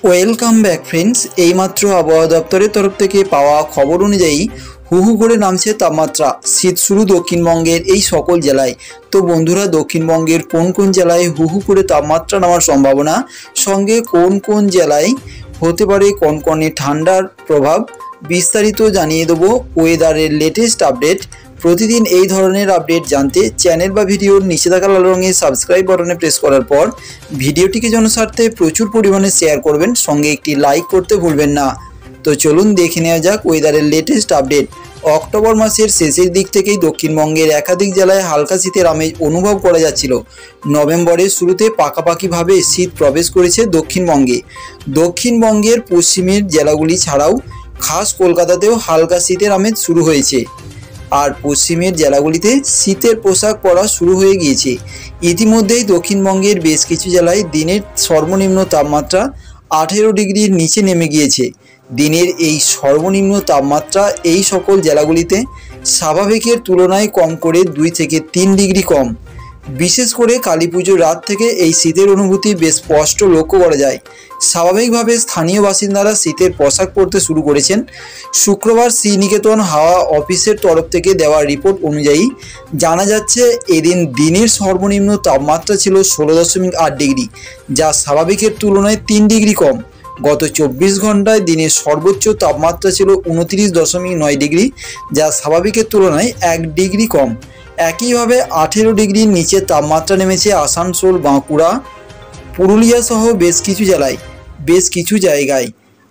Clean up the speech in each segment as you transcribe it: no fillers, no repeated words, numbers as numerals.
Welcome back friends. এইমাত্র আবহাওয়া দপ্তরের তরফ থেকে পাওয়া খবর অনুযায়ী হুহু করে নামছে তাপমাত্রা। শীত শুরু দক্ষিণবঙ্গের এই সকল জেলায়। তো বন্ধুরা, দক্ষিণবঙ্গের কোন কোন জেলায় হুহু করে তাপমাত্রা নামার সম্ভাবনা, সঙ্গে কোন কোন জেলায় হতে পারে কনকনে ঠান্ডার প্রভাব, বিস্তারিত জানিয়ে দেবো। ওয়েদারের লেটেস্ট আপডেট, প্রতিদিন এই ধরনের আপডেট জানতে চ্যানেল বা ভিডিওর নিচে থাকা লাল রঙের সাবস্ক্রাইব বাটনে প্রেস করার পর ভিডিওটিকে জনস্বার্থে প্রচুর পরিমাণে শেয়ার করবেন, সঙ্গে একটি লাইক করতে ভুলবেন না। তো চলুন দেখে নেওয়া যাক ওয়েদারের লেটেস্ট আপডেট। অক্টোবর মাসের শেষের দিক থেকেই দক্ষিণবঙ্গের একাধিক জেলায় হালকা শীতের আমেজ অনুভব করা যাচ্ছিল। নভেম্বরের শুরুতে পাকাপাকিভাবে শীত প্রবেশ করেছে দক্ষিণবঙ্গে। দক্ষিণবঙ্গের পশ্চিমের জেলাগুলি ছাড়াও খাস কলকাতাতেও হালকা শীতের আমেজ শুরু হয়েছে। আর পশ্চিমের জেলাগুলিতে শীতের পোশাক পরা শুরু হয়ে গিয়েছে। ইতিমধ্যেই দক্ষিণবঙ্গের বেশ কিছু জেলায় দিনের সর্বনিম্ন তাপমাত্রা 18 ডিগ্রির নিচে নেমে গিয়েছে। দিনের এই সর্বনিম্ন তাপমাত্রা এই সকল জেলাগুলিতে স্বাভাবিকের তুলনায় কম করে 2 থেকে 3 ডিগ্রি কম। বিশেষ করে কালী পুজোর রাত থেকে এই শীতের অনুভূতি বেশ স্পষ্ট লক্ষ্য করা যায়। স্বাভাবিকভাবে স্থানীয় বাসিন্দারা শীতের পোশাক পরতে শুরু করেছেন। শুক্রবার শ্রীনিকেতন হাওয়া অফিসের তরফ থেকে দেওয়া রিপোর্ট অনুযায়ী জানা যাচ্ছে, এদিন দিনের সর্বনিম্ন তাপমাত্রা ছিল 16.8 ডিগ্রি, যা স্বাভাবিকের তুলনায় 3 ডিগ্রি কম। গত 24 ঘন্টায় দিনের সর্বোচ্চ তাপমাত্রা ছিল 29.9 ডিগ্রি, যা স্বাভাবিকের তুলনায় 1 ডিগ্রি কম। একইভাবে 18 ডিগ্রির নিচে তাপমাত্রা নেমেছে আসানসোল, বাঁকুড়া, পুরুলিয়া সহ বেশ কিছু জায়গায়।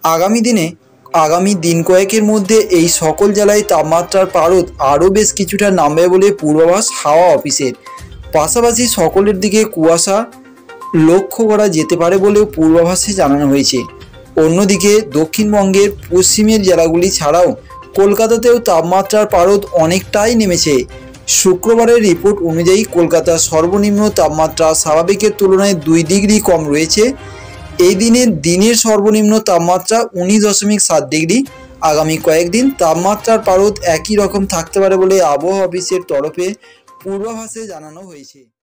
আগামী দিন কয়েকের মধ্যে এই সকল জেলায় তাপমাত্রার পারদ আরও বেশ কিছুটা নামবে বলে পূর্বাভাস হাওয়া অফিসের। পাশাপাশি সকলের দিকে কুয়াশা লক্ষ্য করা যেতে পারে বলেও পূর্বাভাসে জানানো হয়েছে। অন্যদিকে দক্ষিণবঙ্গের পশ্চিমের জেলাগুলি ছাড়াও কলকাতাতেও তাপমাত্রার পারদ অনেকটাই নেমেছে। শুক্রবারের রিপোর্ট অনুযায়ী কলকাতার সর্বনিম্ন তাপমাত্রা স্বাভাবিকের তুলনায় 2 ডিগ্রি কম রয়েছে। এই দিনের সর্বনিম্ন তাপমাত্রা 19.7 ডিগ্রি। আগামী কয়েকদিন তাপমাত্রার পারদ একই রকম থাকতে পারে বলে আবহাওয়া অফিসের তরফে পূর্বাভাসে জানানো হয়েছে।